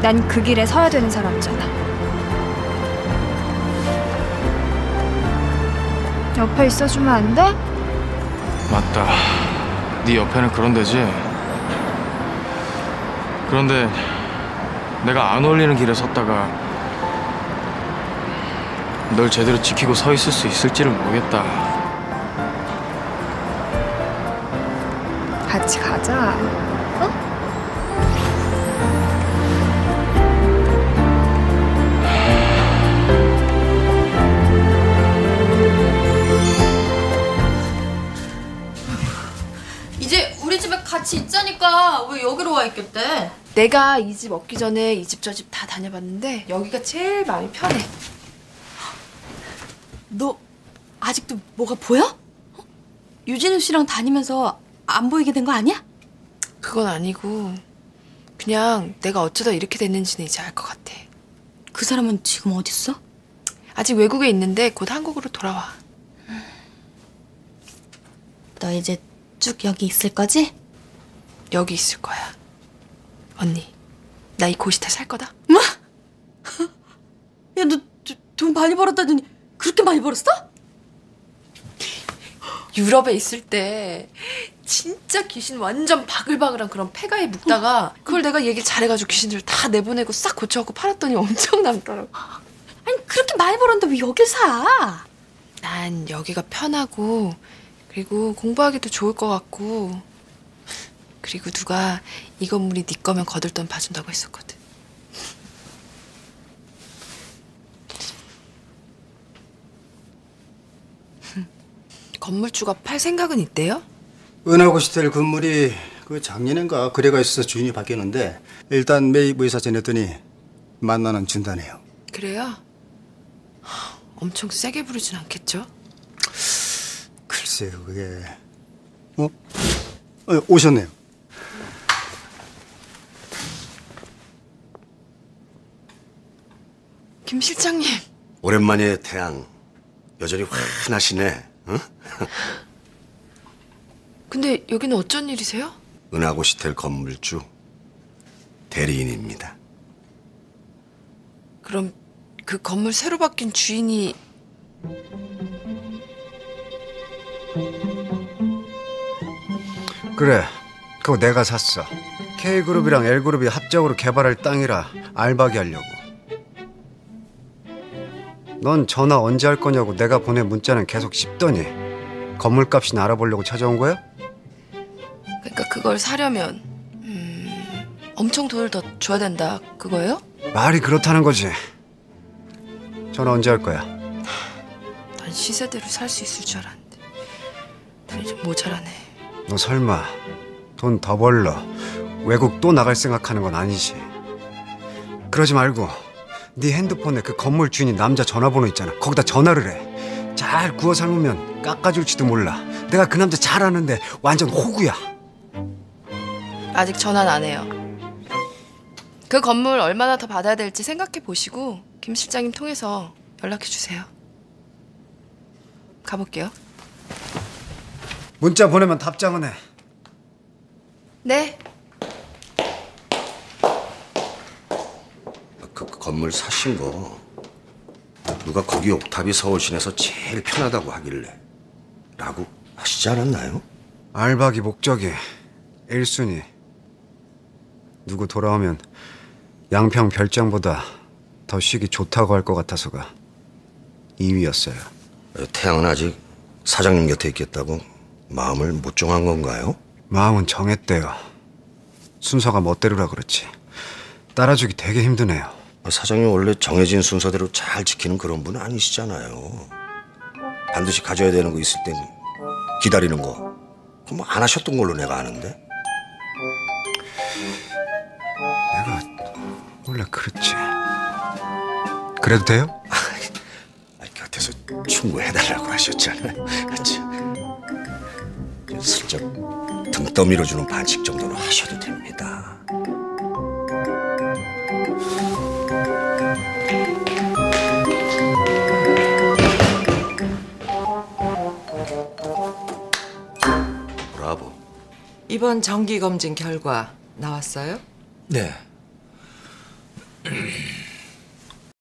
난 그 길에 서야 되는 사람이잖아. 옆에 있어주면 안 돼? 맞다. 네 옆에는 그런 데지? 그런데 내가 안 어울리는 길에 섰다가 널 제대로 지키고 서 있을 수 있을지를 모르겠다. 같이 가자. 어? 이제 우리 집에 같이 있자니까 왜 여기로 와 있겠대? 내가 이 집 얻기 전에 이 집 저 집 다 다녀봤는데 여기가 제일 마음이 편해. 너 아직도 뭐가 보여? 어? 유진우 씨랑 다니면서 안 보이게 된 거 아니야? 그건 아니고 그냥 내가 어쩌다 이렇게 됐는지는 이제 알 것 같아. 그 사람은 지금 어디 있어? 아직 외국에 있는데 곧 한국으로 돌아와. 너 이제 쭉 여기 있을 거지? 여기 있을 거야. 언니, 나 이 고시타 살 거다. 뭐? 야, 너 돈 많이 벌었다더니 그렇게 많이 벌었어? 유럽에 있을 때 진짜 귀신 완전 바글바글한 그런 폐가에 묵다가 그걸 내가 얘기 잘해가지고 귀신들 다 내보내고 싹 고쳐갖고 팔았더니 엄청 남더라고. 아니 그렇게 많이 벌었는데 왜 여길 사? 난 여기가 편하고 그리고 공부하기도 좋을 것 같고 그리고 누가 이 건물이 네 거면 거들돈 봐준다고 했었거든. 건물주가 팔 생각은 있대요? 은하고시텔 건물이 그 작년인가 거래가 있어서 주인이 바뀌었는데 일단 매입 의사 전했더니 10,000원 준다네요. 그래요? 엄청 세게 부르진 않겠죠? 글쎄요 그게... 오셨네요. 김 실장님. 오랜만에 태양. 여전히 환하시네. 응? 근데 여기는 어쩐 일이세요? 은하고시텔 건물주 대리인입니다. 그럼 그 건물 새로 바뀐 주인이 그래 그거 내가 샀어. K그룹이랑 L그룹이 합작으로 개발할 땅이라 알바기 하려고. 넌 전화 언제 할 거냐고 내가 보낸 문자는 계속 씹더니 건물값이나 알아보려고 찾아온 거야? 그러니까 그걸 사려면 엄청 돈을 더 줘야 된다 그거예요? 말이 그렇다는 거지. 전화 언제 할 거야? 난 시세대로 살 수 있을 줄 알았는데 돈이 좀 모자라네. 너 설마 돈 더 벌러 외국 또 나갈 생각하는 건 아니지? 그러지 말고 네 핸드폰에 그 건물 주인이 남자 전화번호 있잖아. 거기다 전화를 해. 잘 구워 삶으면 깎아줄지도 몰라. 내가 그 남자 잘 아는데 완전 호구야. 아직 전화는 안 해요. 그 건물 얼마나 더 받아야 될지 생각해 보시고 김 실장님 통해서 연락해 주세요. 가볼게요. 문자 보내면 답장은 해. 네. 그 건물 사신 거 누가 거기 옥탑이 서울시내에서 제일 편하다고 하길래 라고 하시지 않았나요? 알박이 목적이 1순위. 누구 돌아오면 양평 별장보다 더 쉬기 좋다고 할 것 같아서가 2위였어요. 태양은 아직 사장님 곁에 있겠다고 마음을 못 정한 건가요? 마음은 정했대요. 순서가 멋대로라 그렇지. 따라주기 되게 힘드네요. 사장님 원래 정해진 순서대로 잘 지키는 그런 분은 아니시잖아요. 반드시 가져야 되는 거 있을 땐 기다리는 거 뭐 안 하셨던 걸로 내가 아는데. 내가 원래 그렇지. 그래도 돼요? 곁에서 충고해달라고 하셨잖아요. 슬쩍 등 떠밀어주는 반칙 정도로 하셔도 됩니다. 브라보. 이번 정기검진 결과 나왔어요? 네.